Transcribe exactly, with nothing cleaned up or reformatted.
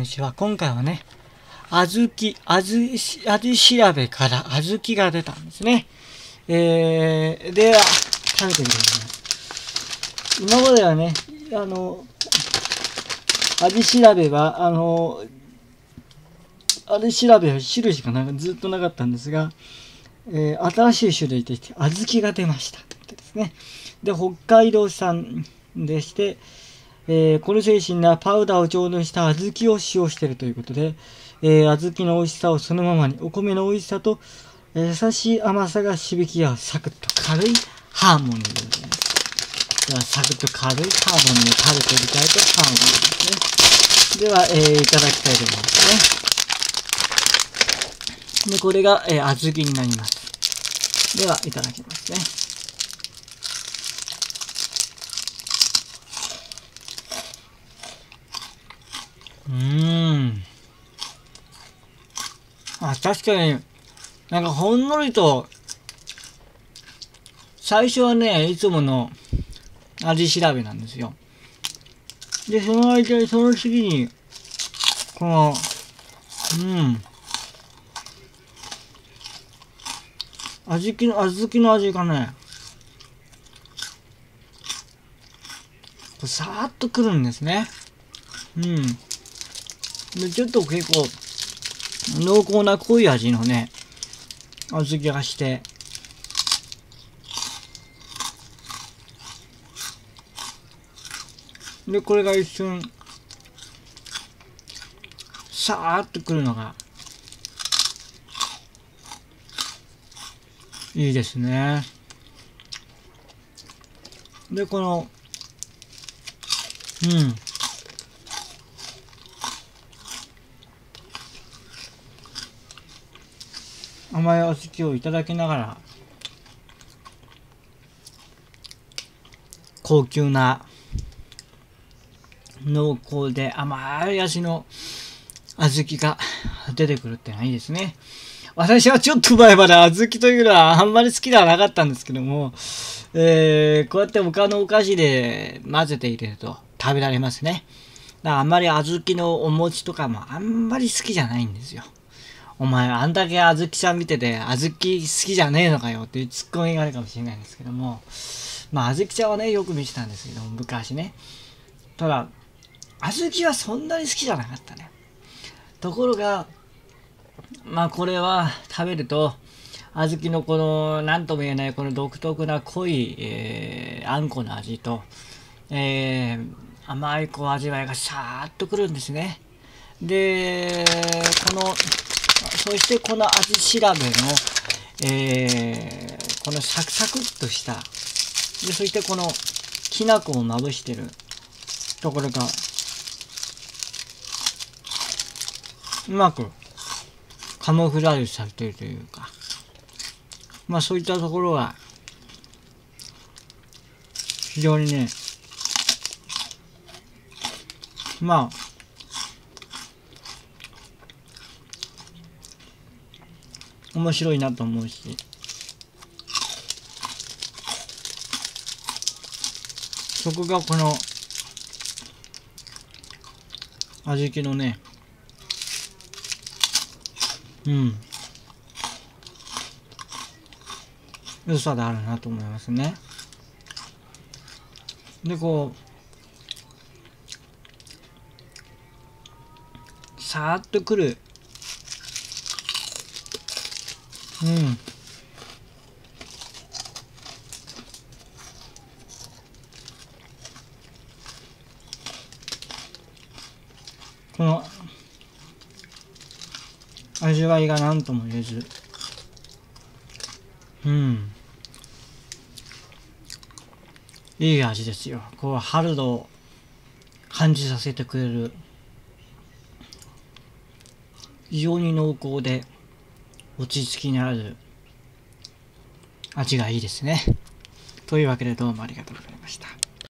にちは。今回はね、小豆、味、味調べから小豆が出たんですね。えー、では、食べてみてください。今まではね、あの、味調べは、あの、味調べは印がなんかずっとなかったんですが、えー、新しい種類として小豆が出ましたですね。で、北海道産でして、えー、この製品はパウダーを調合した小豆を使用しているということで、えー、小豆の美味しさをそのままに、お米の美味しさと、えー、優しい甘さが響き合うサクッと軽いハーモニーでございます。では、サクッと軽いハーモニーを食べてみたいとハーモニーですね。では、えー、いただきたいと思いますね。で、これが、えー、小豆になります。では、いただきますね。うーん。あ、確かに、なんかほんのりと、最初はね、いつもの味調べなんですよ。で、その間に、その次に、この、うん。小豆の、小豆の味がね、さーっとくるんですね。うん。で、ちょっと結構、濃厚な濃い味のね、小豆がして、で、これが一瞬、さーっとくるのが、いいですね。で、この、うん。甘いお好きをいただきながら、高級な、濃厚で甘い味の小豆が出てくるってのはいいですね。私はちょっと前まで小豆というのはあんまり好きではなかったんですけども、えー、こうやって他のお菓子で混ぜて入れると食べられますね。だからあんまり小豆のお餅とかもあんまり好きじゃないんですよ。お前あんだけ小豆ちゃん見てて小豆好きじゃねえのかよっていうツッコミがあるかもしれないんですけども、まあ小豆ちゃんはねよく見てたんですけども昔ね。ただ小豆はそんなに好きじゃなかったね。ところがまあこれは食べると小豆のこの何とも言えないこの独特な濃い、えー、あんこの味と、えー、甘いこう味わいがさーっとくるんですね。でこのそしてこの味調べの、えー、このサクサクっとしたでそしてこのきな粉をまぶしてるところがうまくカモフラージュされているというか、まあそういったところは非常にね、まあ面白いなと思うし、そこがこの小豆のね、うん良さであるなと思いますね。でこうさーっとくる、うんこの味わいが何とも言えず、うんいい味ですよ。こう春を感じさせてくれる非常に濃厚で落ち着きのある味がいいですね。というわけでどうもありがとうございました。